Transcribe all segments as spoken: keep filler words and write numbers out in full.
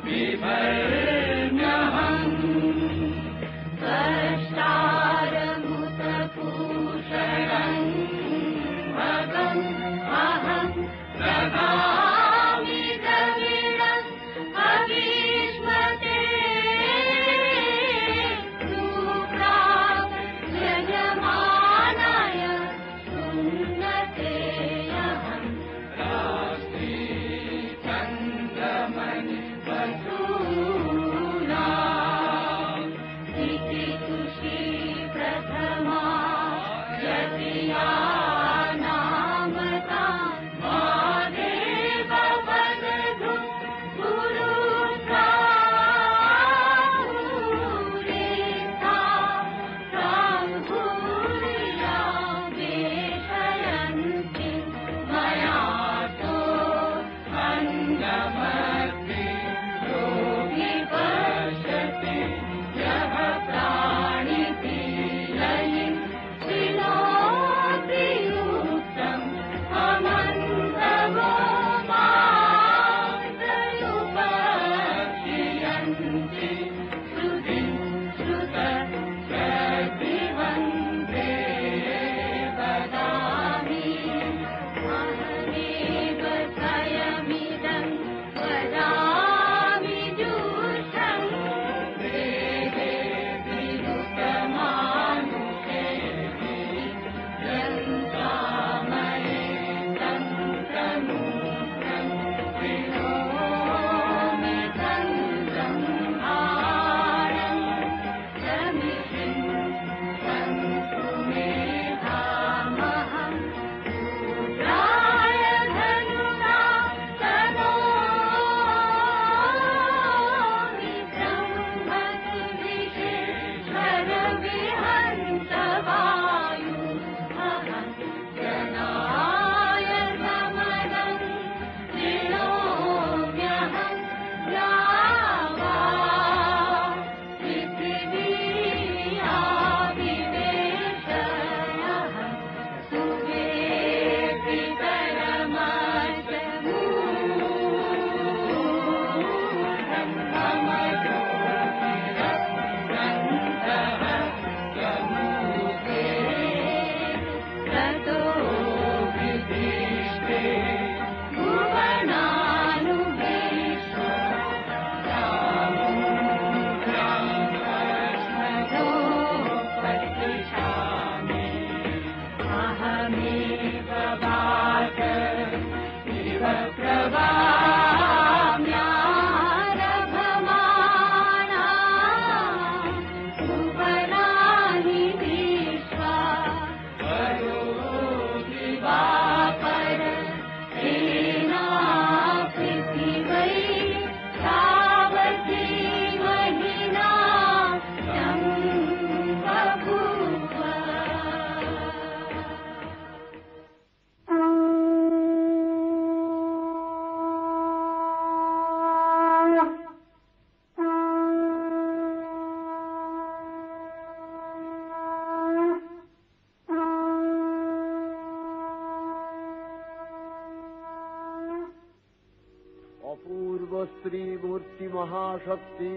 स्त्रीमूर्ति महाशक्ति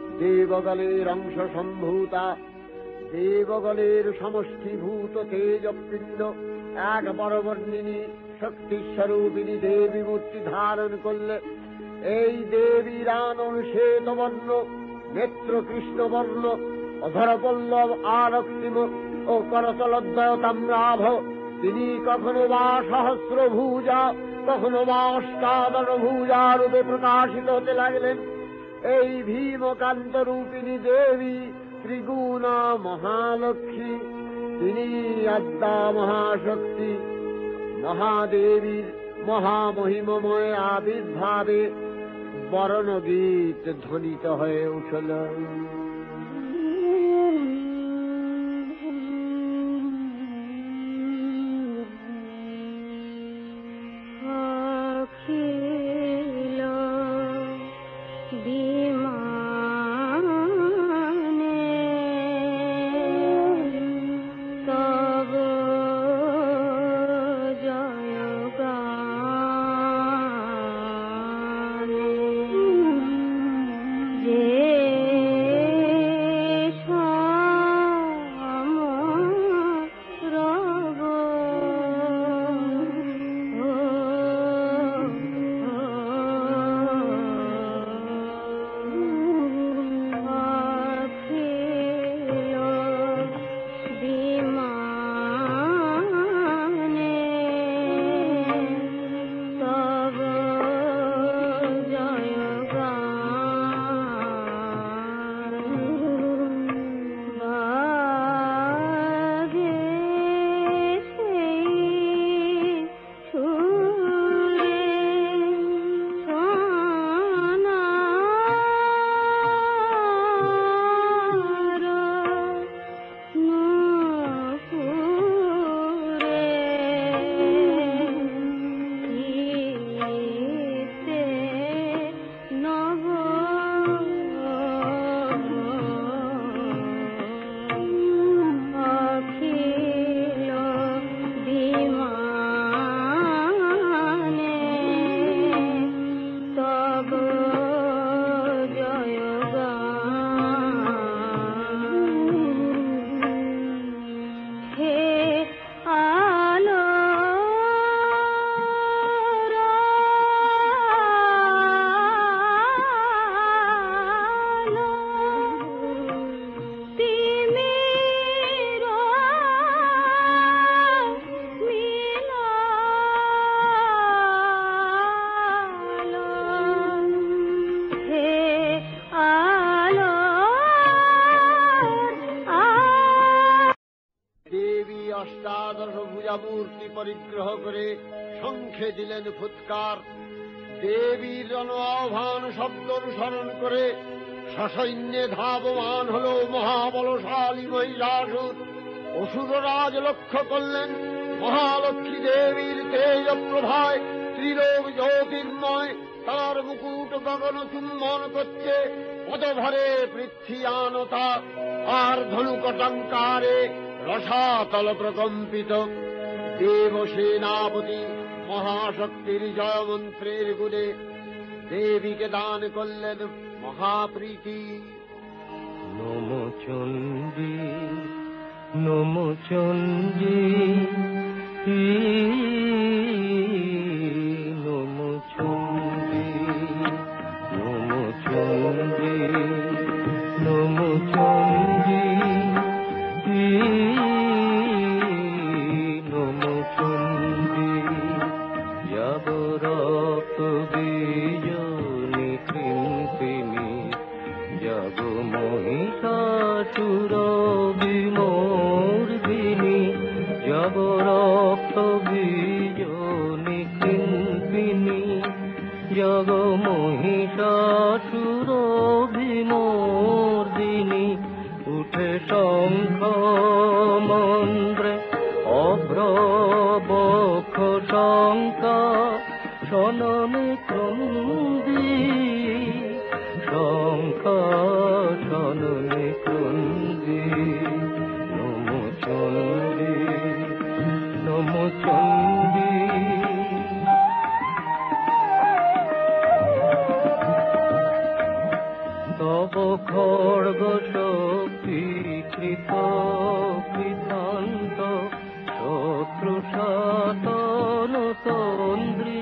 देवगलेर अंश सम्भूता देवगलेर समष्टिभूत तेजपिंड एक परवर्णिनी शक्ति स्वरूपिणी देवी मूर्ति धारण करले এই দেবীর আনন শ্বেতবর্ণ নেত্র কৃষ্ণবর্ণ অধর পল্লব আরক্তিম ও করতলদ্বয় তাম্রাভ তিনি কখনো বা সহস্রভুজা কখনো বা অষ্টাদশ ভুজা রূপে প্রকাশিত হতে লাগলেন। এই ভীমকান্ত রূপিণী দেবী ত্রিগুণা মহালক্ষ্মী, তিনি আদ্যা মহাশক্তি। মহাদেবীর মহামহিমময় আবির্ভাবে বরণগীত ধ্বনিত হয়ে উঠল। লইয়া মূর্তি পরিগ্রহ করে শঙ্খে দিলেন ফুৎকার। দেবীর জন আহ্বান শব্দ অনুসরণ করে সসৈন্যে ধাবমান হল মহাবলশালী মহিষাসুর। অসুররাজ লক্ষ্য করলেন মহালক্ষ্মী দেবীর তেজ প্রভায় ত্রিলোক জ্যোতির্ময়, তার মুকুট গগন চুম্বন করছে, পদভরে পৃথ্বীয়ানতা আর ধনুকটঙ্কারে রসাতল প্রকম্পিত। দেবসেনাপতি মহাশক্তির জয়মন্ত্রের গুণে দেবীকে দান করলেন মহাপ্রীতি। নমো চণ্ডী নমো চণ্ডী নমো চণ্ডী নমো চণ্ডী নমো চণ্ডী নমো চণ্ডী জাগরত বিজনি কৃন্তিনি জগ মহিষাসুর বিমর্দিনী জগরক্ত বিজনি কৃন্তিনি জগ মহিষাসুর বিমর্দিনী উঠে শঙ্খ মন্ত্রে অভ্রবক্ষ শঙ্কা শননে ক্রন্দী শঙ্কা শননে ক্রন্দী। নমো চণ্ডী নমো চণ্ডী তব খড়গ শক্তিকৃত কৃতান্ত শত্রু সাতন তন্দ্রী